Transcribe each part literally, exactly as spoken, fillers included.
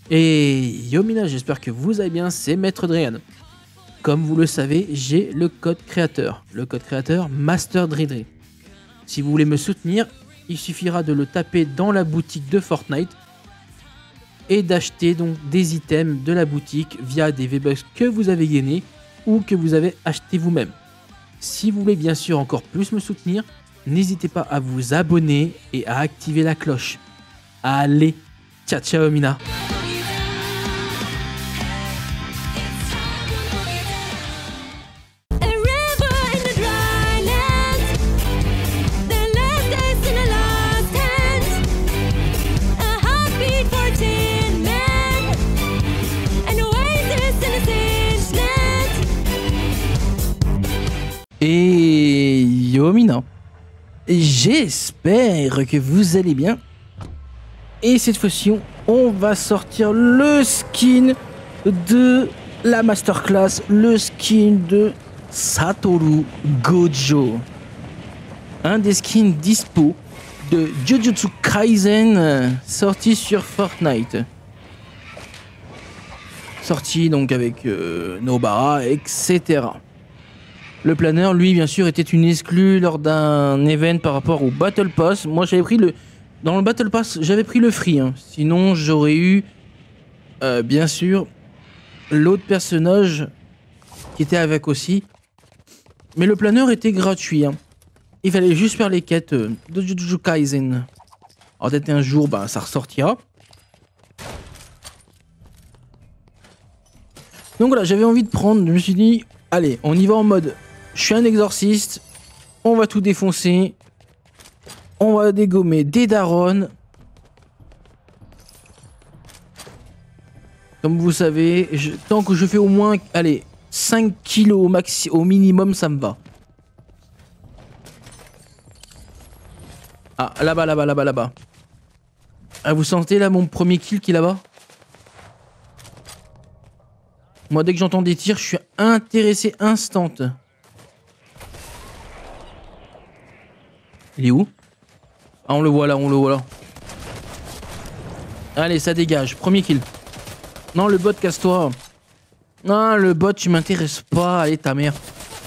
Et Yomina, j'espère que vous allez bien, c'est Maître Drian. Comme vous le savez, j'ai le code créateur, le code créateur Master Dridri. Si vous voulez me soutenir, il suffira de le taper dans la boutique de Fortnite et d'acheter donc des items de la boutique via des V-Bucks que vous avez gagnés ou que vous avez acheté vous-même. Si vous voulez bien sûr encore plus me soutenir, n'hésitez pas à vous abonner et à activer la cloche. Allez, ciao ciao Mina. Et Yomina, j'espère que vous allez bien. Et cette fois-ci, on va sortir le skin de la masterclass, le skin de Satoru Gojo. Un des skins dispo de Jujutsu Kaisen sorti sur Fortnite. Sorti donc avec euh, Nobara, et cetera. Le planeur, lui, bien sûr, était une exclue lors d'un event par rapport au Battle Pass. Moi, j'avais pris le... Dans le Battle Pass, j'avais pris le free. Hein. Sinon, j'aurais eu, euh, bien sûr, l'autre personnage qui était avec aussi. Mais le planeur était gratuit. Hein. Il fallait juste faire les quêtes de Jujutsu Kaisen. Alors, peut-être un jour, bah, ça ressortira. Donc voilà, j'avais envie de prendre. Je me suis dit, allez, on y va en mode... Je suis un exorciste, on va tout défoncer, on va dégommer des darons. Comme vous savez, je, tant que je fais au moins, allez, cinq kilos au, maxi, au minimum, ça me va. Ah, là-bas, là-bas, là-bas, là-bas. Ah, vous sentez là mon premier kill qui est là-bas? Moi, dès que j'entends des tirs, je suis intéressé instant. Il est où? Ah, on le voit là, on le voit là. Allez, ça dégage. Premier kill. Non, le bot, casse-toi. Non, le bot, tu m'intéresses pas. Allez, ta mère.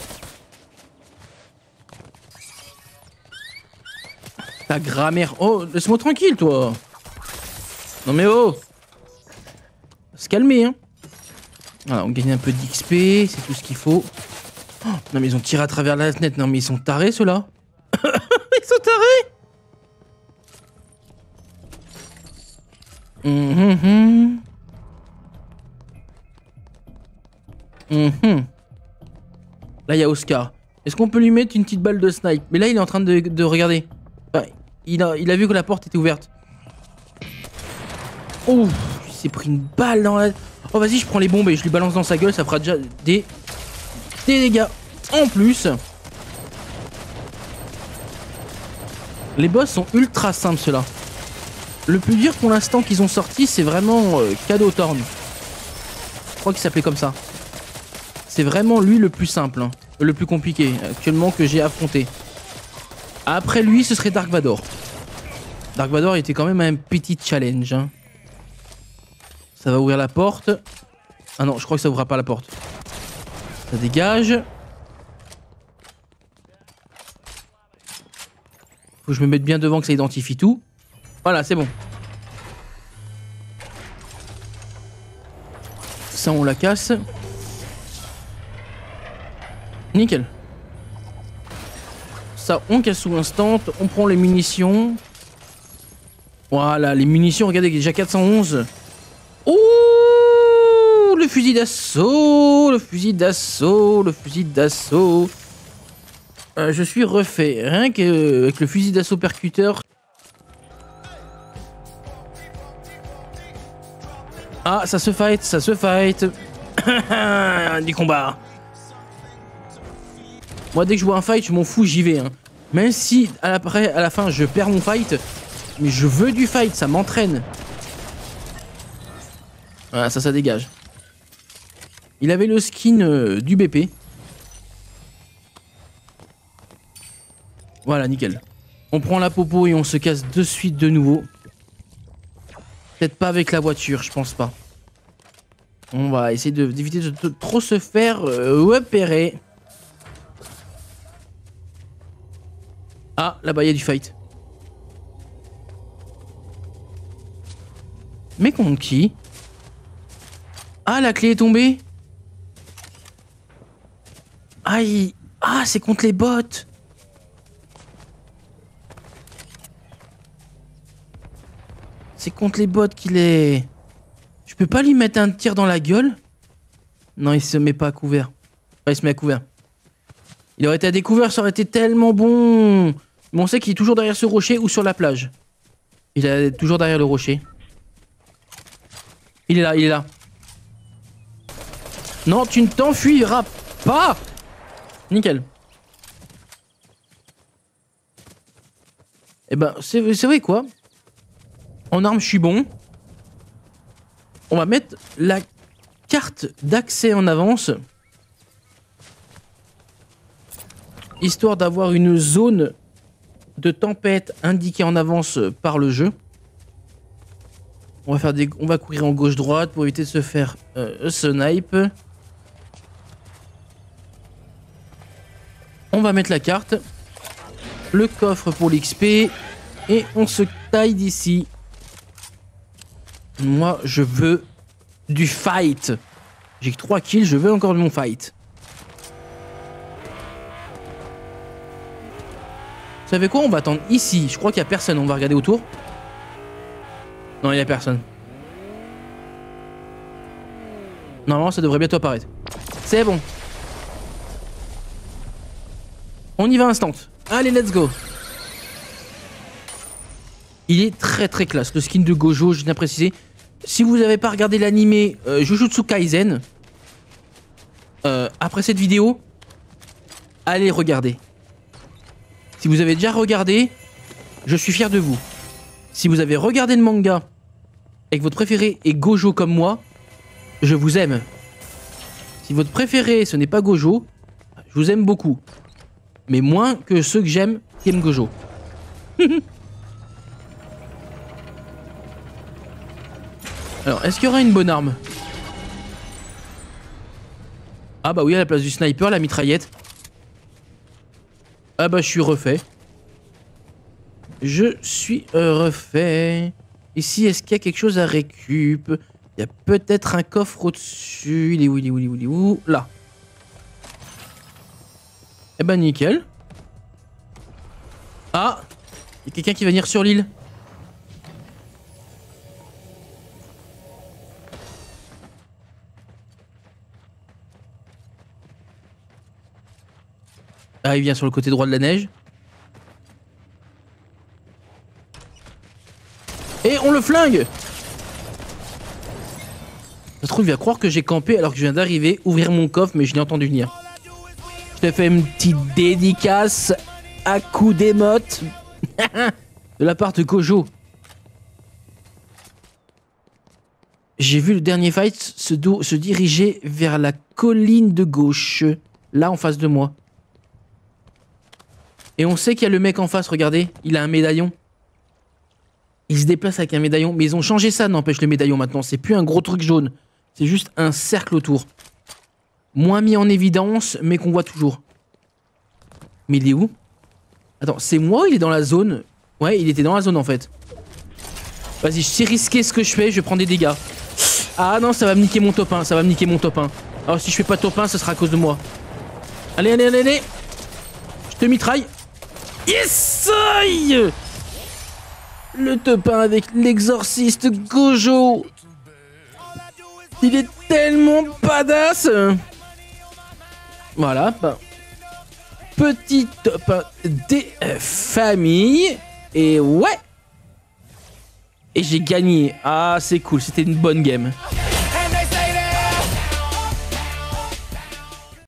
Ta grammaire. Oh, laisse-moi tranquille, toi. Non, mais oh. Se calmer, hein. Voilà, on gagne un peu d'X P. C'est tout ce qu'il faut. Oh, non, mais ils ont tiré à travers la fenêtre. Non, mais ils sont tarés, ceux-là. Ils sont tarés. Mmh, mmh. Mmh. Là, il y a Oscar. Est-ce qu'on peut lui mettre une petite balle de snipe? Mais là, il est en train de, de regarder. Enfin, il, a, il a vu que la porte était ouverte. Oh, il s'est pris une balle dans la... Oh, vas-y, je prends les bombes et je lui balance dans sa gueule. Ça fera déjà des, des dégâts. En plus... Les boss sont ultra simples, ceux-là. Le plus dur pour l'instant qu'ils ont sorti, c'est vraiment euh, Cadeau Thorn. Je crois qu'il s'appelait comme ça. C'est vraiment lui le plus simple, hein, le plus compliqué actuellement que j'ai affronté. Après lui, ce serait Dark Vador. Dark Vador était quand même un petit challenge. Hein. Ça va ouvrir la porte. Ah non, je crois que ça ouvrira pas la porte. Ça dégage. Faut que je me mette bien devant que ça identifie tout. Voilà, c'est bon. Ça, on la casse. Nickel. Ça, on casse sous instant. On prend les munitions. Voilà, les munitions, regardez, déjà quatre cent onze. Ouh, le fusil d'assaut, le fusil d'assaut, le fusil d'assaut. Euh, je suis refait, rien qu'avec le fusil d'assaut percuteur. Ah, ça se fight, ça se fight. Du combat. Moi, dès que je vois un fight, je m'en fous, j'y vais. Hein. Même si, à la, à la fin, je perds mon fight, mais je veux du fight, ça m'entraîne. Voilà, ça, ça dégage. Il avait le skin euh, du B P. Voilà, nickel. On prend la popo et on se casse de suite de nouveau. Peut-être pas avec la voiture, je pense pas. On va essayer d'éviter de, de, de trop se faire euh, repérer. Ah, là-bas, il y a du fight. Mais contre qui? Ah, la clé est tombée. Aïe. Ah, c'est contre les bots. C'est contre les bots qu'il est... Je peux pas lui mettre un tir dans la gueule? Non, il se met pas à couvert. Enfin, il se met à couvert. Il aurait été à découvert, ça aurait été tellement bon. Mais on sait qu'il est toujours derrière ce rocher ou sur la plage. Il est toujours derrière le rocher. Il est là, il est là. Non, tu ne t'enfuiras pas. Nickel. Eh ben, c'est vrai quoi. En arme, je suis bon. On va mettre la carte d'accès en avance. Histoire d'avoir une zone de tempête indiquée en avance par le jeu. On va, faire des... On va courir en gauche-droite pour éviter de se faire euh, snipe. On va mettre la carte. Le coffre pour l'X P. Et on se taille d'ici. Moi, je veux du fight. J'ai que trois kills, je veux encore de mon fight. Vous savez quoi? On va attendre ici. Je crois qu'il n'y a personne. On va regarder autour. Non, il n'y a personne. Normalement, ça devrait bientôt apparaître. C'est bon. On y va instant. Allez, let's go. Il est très très classe. Le skin de Gojo, je viens de préciser. Si vous n'avez pas regardé l'animé euh, Jujutsu Kaisen, euh, après cette vidéo, allez regarder. Si vous avez déjà regardé, je suis fier de vous. Si vous avez regardé le manga et que votre préféré est Gojo comme moi, je vous aime. Si votre préféré ce n'est pas Gojo, je vous aime beaucoup. Mais moins que ceux que j'aime qui aiment Gojo. Alors, est-ce qu'il y aura une bonne arme? Ah bah oui, à la place du sniper, la mitraillette. Ah bah je suis refait. Je suis refait. Ici, est-ce qu'il y a quelque chose à récup? Il y a peut-être un coffre au-dessus. Il est où, il est où, il est où, il est où? Là. Eh ben nickel. Ah, il y a quelqu'un qui va venir sur l'île. Ah, il vient sur le côté droit de la neige. Et on le flingue. Ça se trouve, il va croire que j'ai campé alors que je viens d'arriver, ouvrir mon coffre, mais je l'ai entendu venir. Je t'ai fait une petite dédicace à coup d'émote de la part de Gojo. J'ai vu le dernier fight se, se diriger vers la colline de gauche, là en face de moi. Et on sait qu'il y a le mec en face, regardez, il a un médaillon. Il se déplace avec un médaillon, mais ils ont changé ça, n'empêche le médaillon maintenant. C'est plus un gros truc jaune, c'est juste un cercle autour. Moins mis en évidence, mais qu'on voit toujours. Mais il est où? Attends, c'est moi ou il est dans la zone? Ouais, il était dans la zone en fait. Vas-y, je sais risquer ce que je fais, je prends des dégâts. Ah non, ça va me niquer mon top un, ça va me niquer mon top un. Alors si je fais pas top un, ce sera à cause de moi. Allez, allez, allez, allez. Je te mitraille. Yes! Aïe! Le top un avec l'exorciste Gojo. Il est tellement badass. Voilà. Bah. Petit top un des euh, familles. Et ouais. Et j'ai gagné. Ah, c'est cool. C'était une bonne game.